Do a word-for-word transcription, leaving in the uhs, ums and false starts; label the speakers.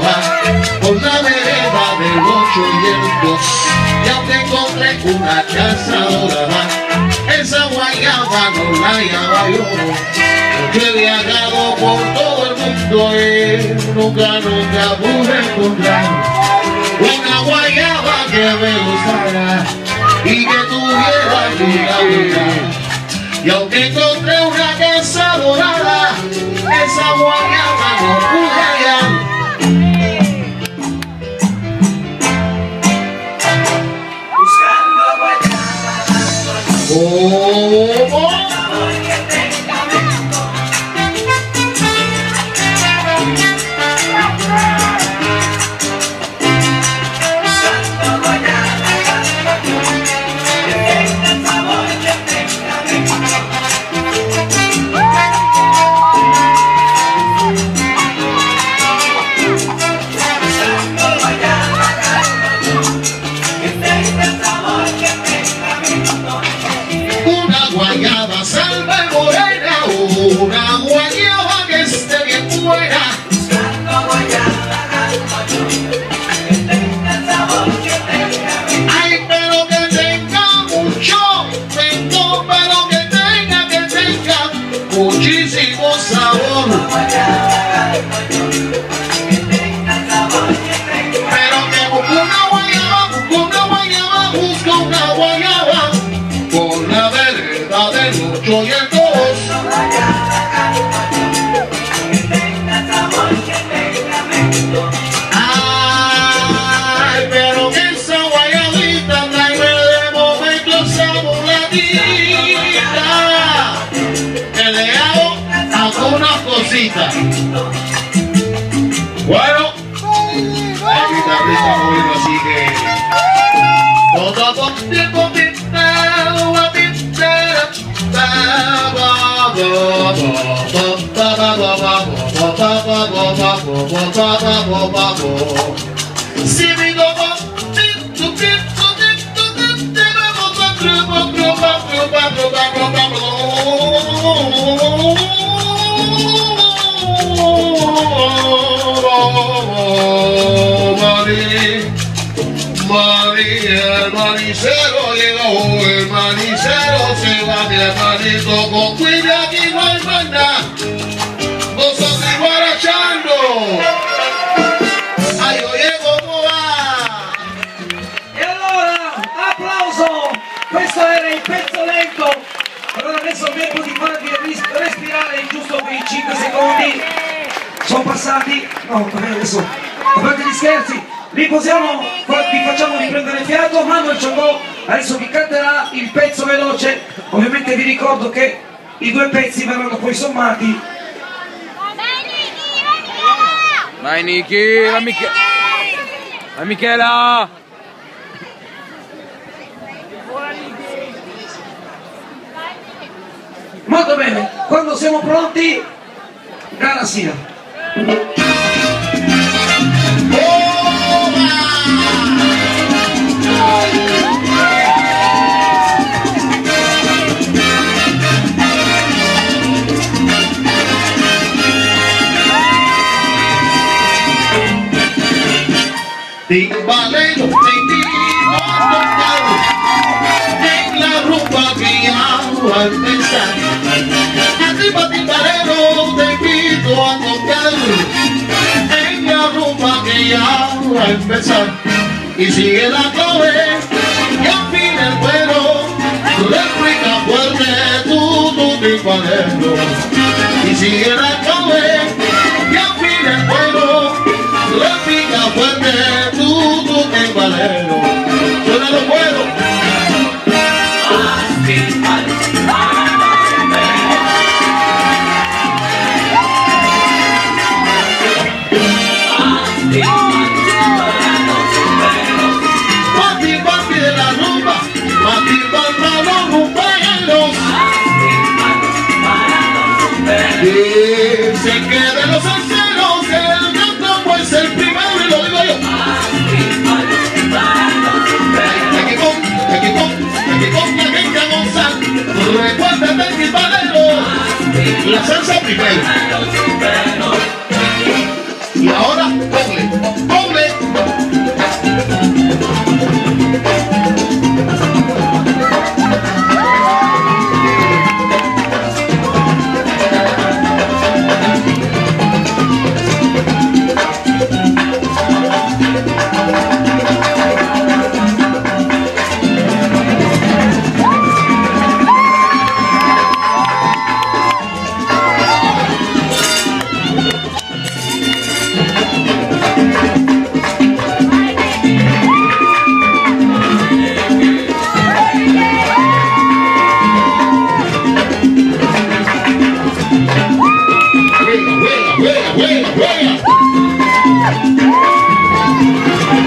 Speaker 1: guayaba por la vereda del ocho y el dos. Ya te encontré una casa dorada, esa guayaba no la hallaba yo, porque he viajado por todo el mundo y nunca, nunca pude encontrar una guayaba que me gustara y que tuviera una vida. Y aunque encontré una casa dorada, esa guayaba no pude hallar.
Speaker 2: Buscando guayaba,
Speaker 1: Oh, oh. Guayaba salva y morena, una guayaba que esté bien buena.
Speaker 2: buscando guayaba, que tenga el sabor que tenga mi
Speaker 1: Ay, pero que tenga mucho, tengo, pero que tenga, que tenga muchísimo sabor.
Speaker 2: guayaba, que tenga el sabor que tenga.
Speaker 1: Pero que busco una guayaba, busco una guayaba, busco una guayaba por la vereda del ocho y el dos. Ay, pero que esa guayabita trae de momento saboradita, que le hago algunas cositas. Bueno, hay guitarrista moviendo así que todo con tiempo si mi gogo María, el manicero llegó, el manicero se va, mi hermanito, con cuida aquí no hay más nada, vosotros guarachando. Ay, oye, ¿cómo va?
Speaker 3: E allora, applauso! Questo era il pezzo lento. Allora adesso è il tempo di farvi ris- respirare giusto quei cinque secondi. Sono passati. No, vabbè, adesso. A parte gli scherzi, riposiamo, vi facciamo riprendere fiato. Manuel Ciongò adesso vi canterà il pezzo veloce. Ovviamente vi ricordo che i due pezzi verranno poi sommati.
Speaker 4: Vai Niki, la Michela! La Michela!
Speaker 3: Molto bene, quando siamo pronti, gara sia.
Speaker 1: Timbalero, te invito a tocar en la rumba que ya va a empezar. Arriba timbalero, te invito a tocar en la rumba que ya va a empezar. Y sigue la clave, y afina el cuero, replica fuerte tú, tu timbalero. Y sigue la clave, y afina el cuero, replica fuerte tú, tu timbalero. Suena lo bueno. Pati, pati de la rumba, pati, para los rumberos. Dicen que de los salseros el canto pues el primero y lo digo yo. Aquí con, aquí con, aquí con la gente a gozar. Recuérdate el timbalero, la salsa primero. Y ahora va, doble, doble. Juega, juega, juega, juega.